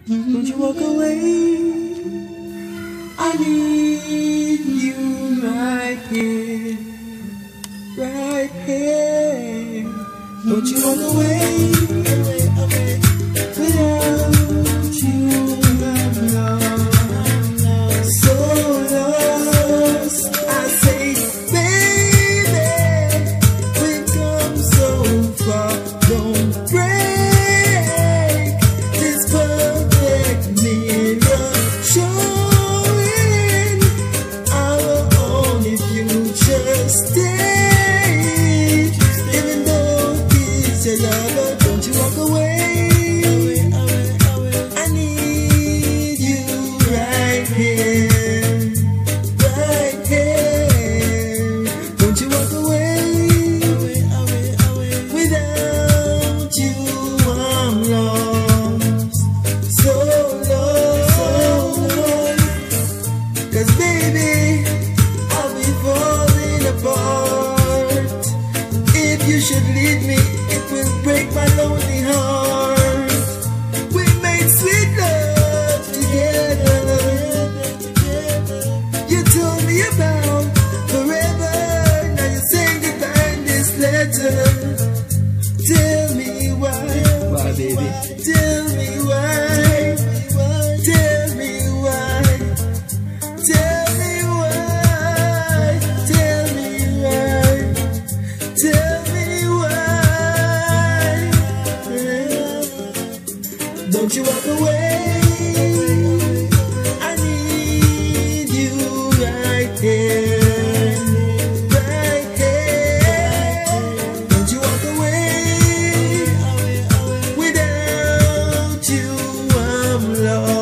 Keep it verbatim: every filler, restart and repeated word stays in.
Don't you walk away. I need you right here, right here. Don't you walk away, away, away. Without you, I'm lost, so lost. I say, baby, we've come so far. Don't break this perfect mirror, showing our only future state. Even though it's your lover, don't you walk away. I need you right here, right here. Don't you walk away. Without you, I'm lost, so lost. 'Cause baby, I'll be falling apart. If you should leave me, it will break my lonely heart. We made sweet love together. You told me about forever. Now you're saying goodbye in this letter. Tell me why. Why, baby? Tell me why. Tell me why. Tell me why. Tell me why. Tell me why. Don't you walk away. I need you right here, right here. Don't you walk away. Without you, I'm lost.